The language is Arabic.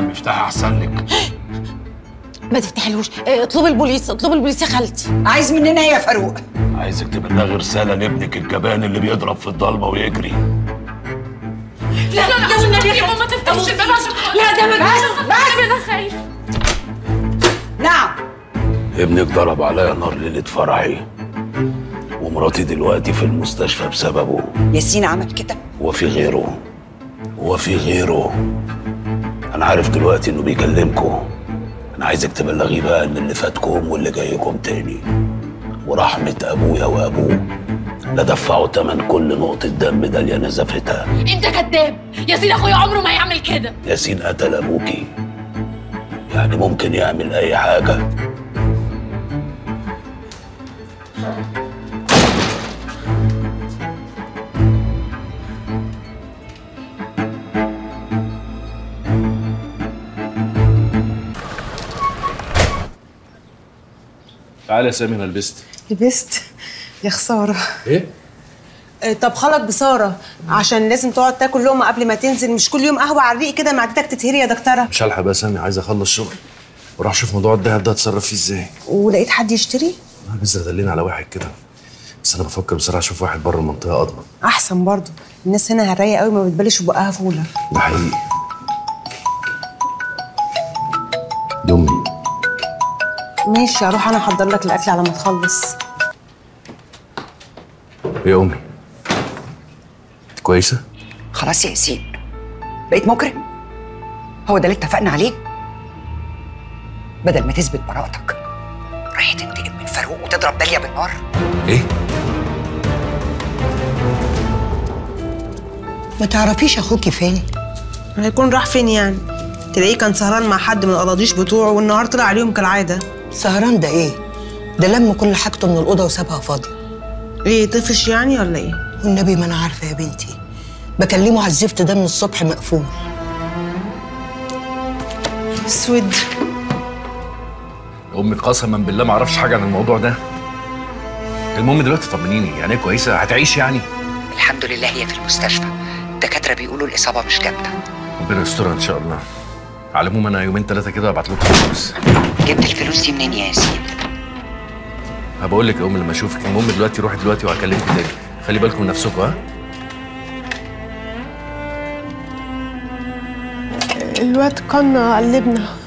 عم افتحي احسن لك. ما تفتحلوش، اطلبي البوليس، اطلبي البوليس يا خالتي. عايز مننا ايه يا فاروق؟ عايزك تبلغي رساله لابنك الجبان اللي بيضرب في الضلمه ويجري. لا لا والنبي يا ماما ما تفتحيش الباب عشان لا ده بس انا خايف. نعم. ابنك ضرب عليا نار ليله فرحي، ومراتي دلوقتي في المستشفى بسببه. ياسين عمل كده؟ هو في غيره؟ هو في غيره؟ انا عارف دلوقتي انه بيكلمكم. انا عايزك تبلغيه بقى ان اللي فاتكم واللي جايكم تاني، ورحمه ابويا وابوه لا دفعوا تمن كل نقطه دم داليا نزفتها. انت كذاب، ياسين اخويا عمره ما يعمل كده. ياسين قتل ابوكي، يعني ممكن يعمل اي حاجه. تعالى يا سامي، انا لبست. لبست؟ يا خساره. ايه؟ طب خلط بساره عشان لازم تقعد تاكل لقمه قبل ما تنزل، مش كل يوم قهوه على الريق كده معدتك تتهري يا دكتوره. مش هلحق بقى يا سامي، عايز اخلص شغل وراح اشوف موضوع الدهب ده هتصرف فيه ازاي. ولقيت حد يشتري؟ انا لسه دلينا على واحد كده، بس انا بفكر بصراحه اشوف واحد بره المنطقه اضمن. احسن برضه، الناس هنا هرايه قوي ما بتبلش بقها فوله. ده حقيقي. دي امي. ماشي، اروح انا احضر لك الاكل على ما تخلص. ايه يا امي؟ كويسه؟ خلاص يا ياسين، بقيت مجرم. هو ده اللي اتفقنا عليه؟ بدل ما تثبت براءتك رايح تنتقم من فاروق وتضرب داليا بالنار. ايه؟ ما تعرفيش اخوكي فين؟ هيكون راح فين يعني؟ تلاقيه كان سهران مع حد من القراضيش بتوعه والنهار طلع عليهم كالعاده. سهران ده ايه؟ ده لم كل حاجته من الاوضه وسابها فاضيه. ايه طفش يعني ولا ايه؟ والنبي ما انا عارفه يا بنتي، بكلمه على الزفت ده من الصبح مقفول. اسود. امي قسما بالله ما اعرفش حاجه عن الموضوع ده. المهم دلوقتي طمنيني، يعني ايه كويسه؟ هتعيش يعني؟ الحمد لله هي في المستشفى، الدكاتره بيقولوا الاصابه مش جامده. ربنا يسترها ان شاء الله. على العموم انا يومين ثلاثه كده هبعت لكم فلوس. جبت الفلوس دي منين يا ياسين؟ هبقول لك يا امي لما اشوفك. المهم دلوقتي روحي دلوقتي وهكلمكم تاني. خلي بالكم من نفسكم. ها؟ الواد كان قلبنا.